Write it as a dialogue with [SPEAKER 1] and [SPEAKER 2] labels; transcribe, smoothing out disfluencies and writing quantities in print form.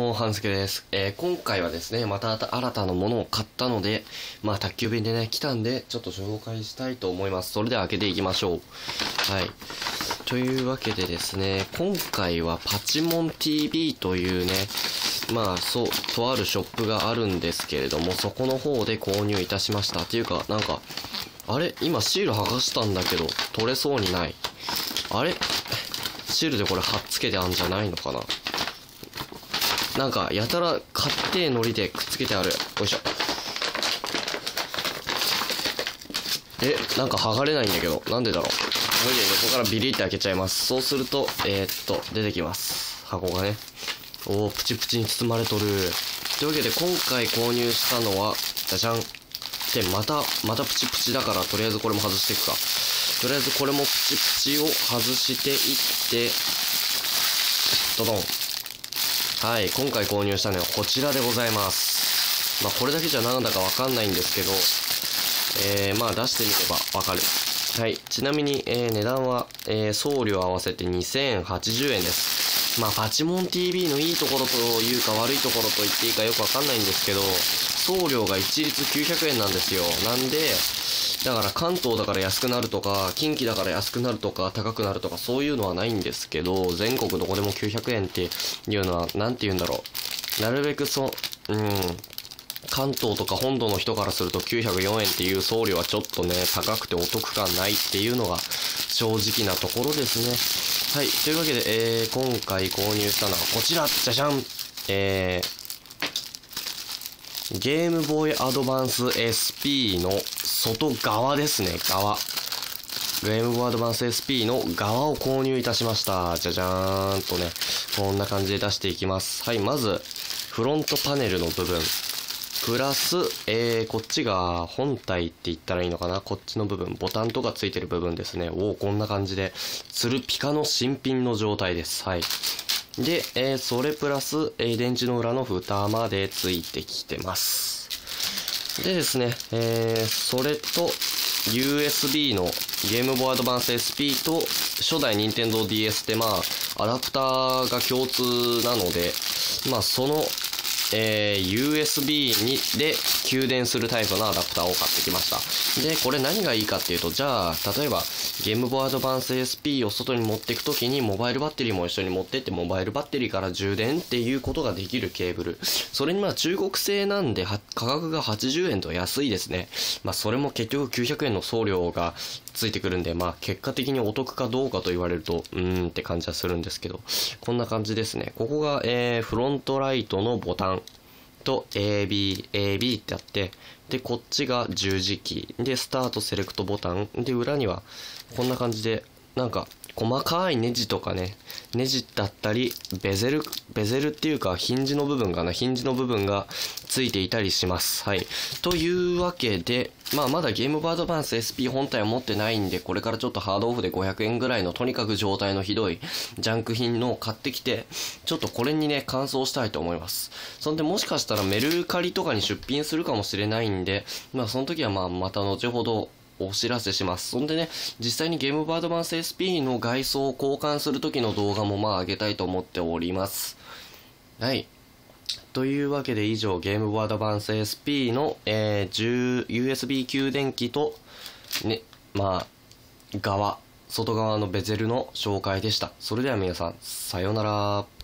[SPEAKER 1] も、半助です。今回はですね、また新たなものを買ったので、宅急便でね、来たんで、ちょっと紹介したいと思います。それでは開けていきましょう。はい。というわけでですね、今回はパチモン TV というね、とあるショップがあるんですけれども、そこの方で購入いたしました。っていうか、あれ今シール剥がしたんだけど、取れそうにない。あれシールでこれ貼っつけてあんじゃないのかな。やたら買ってのりでくっつけてある。よいしょ。剥がれないんだけど、なんでだろう。横からビリって開けちゃいます。そうすると、出てきます。箱がね。プチプチに包まれとる。というわけで、今回購入したのは、じゃじゃん。で、またプチプチだから、とりあえずこれも外していくか。とりあえずこれもプチプチを外していって、ドドン。はい、今回購入したのはこちらでございます。これだけじゃなんだかわかんないんですけど、出してみればわかる。はい、ちなみに、値段は、送料合わせて2080円です。パチモン TV のいいところというか悪いところと言っていいかよくわかんないんですけど、送料が一律900円なんですよ。なんで、だから関東だから安くなるとか、近畿だから安くなるとか、高くなるとか、そういうのはないんですけど、全国どこでも900円っていうのは、なんて言うんだろう。なるべく関東とか本土の人からすると904円っていう送料はちょっとね、高くてお得感ないっていうのが正直なところですね。はい。というわけで、今回購入したのはこちら、じゃじゃんゲームボーイアドバンス SP の外側ですね、側。ゲームボーイアドバンス SP の側を購入いたしました。じゃじゃーんとね、こんな感じで出していきます。はい、まず、フロントパネルの部分。プラス、こっちが本体って言ったらいいのかな、こっちの部分、ボタンとかついてる部分ですね。こんな感じで、ツルピカの新品の状態です。はい。で、それプラス、電池の裏の蓋までついてきてます。でですね、それと、USB のゲームボーイアドバンス SP と、初代任天堂 DS ってアダプターが共通なので、その、USB で給電するタイプのアダプターを買ってきました。で、これ何がいいかっていうと、じゃあ、例えば、ゲームボーイアドバンス SP を外に持っていくときに、モバイルバッテリーも一緒に持ってって、モバイルバッテリーから充電っていうことができるケーブル。それに中国製なんで、価格が80円と安いですね。それも結局900円の送料がついてくるんで、結果的にお得かどうかと言われると、って感じはするんですけど、こんな感じですね。ここが、フロントライトのボタンと AB ってあって、で、こっちが十字キー。で、スタートセレクトボタン。で、裏には、こんな感じで、細かいネジとかね、ネジだったり、ベゼルっていうか、ヒンジの部分がついていたりします。はい。というわけで、まだゲームボーイアドバンス SP 本体は持ってないんで、これからちょっとハードオフで500円ぐらいのとにかく状態のひどいジャンク品のを買ってきて、ちょっとこれにね、換装したいと思います。そんでもしかしたらメルカリとかに出品するかもしれないんで、その時はまた後ほど、お知らせします。そんでね、実際にゲームボーイアドバンス SP の外装を交換する時の動画も上げたいと思っております。はい。というわけで以上、ゲームボーイアドバンス SP の、USB 給電器と、ね、外側のベゼルの紹介でした。それでは皆さん、さようなら。